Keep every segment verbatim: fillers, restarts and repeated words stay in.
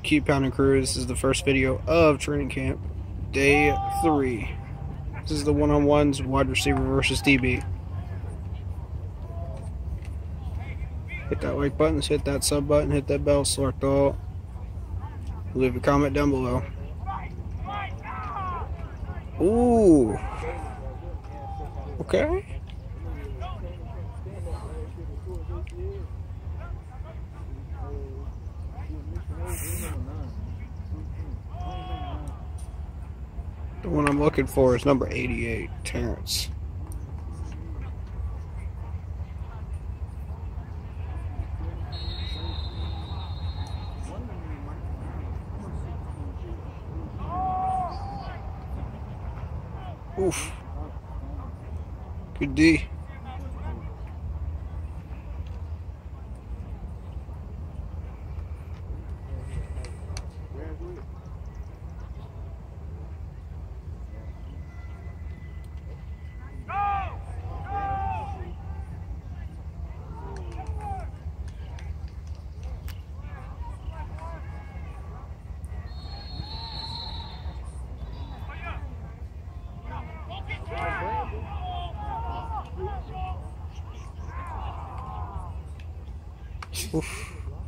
Keep Pounding crew. This is the first video of training camp, day three. This is the one-on-ones, wide receiver versus D B. Hit that like button, hit that sub button, hit that bell, select all. Leave a comment down below. Ooh. Okay. The one I'm looking for is number eighty-eight, Terrence. Oof. Good D. Oof.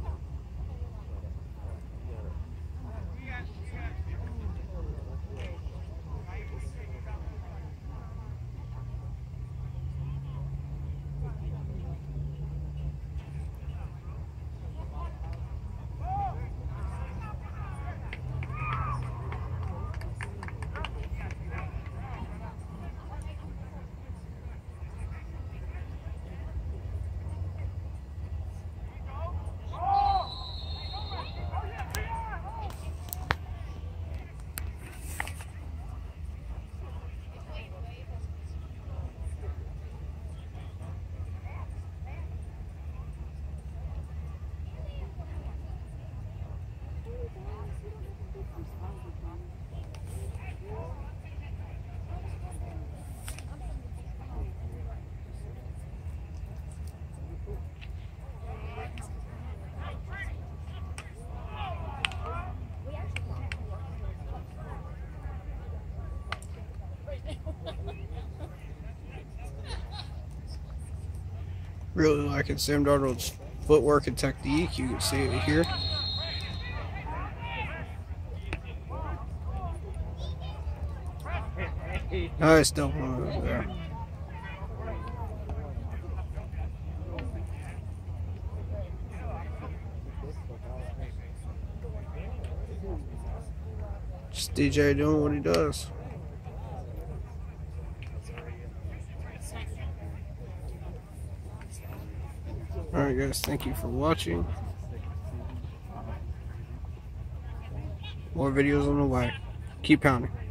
Really liking Sam Darnold's footwork and technique. You can see it here. Nice double move there. Just D J doing what he does. Alright guys, thank you for watching. More videos on the way. Keep pounding.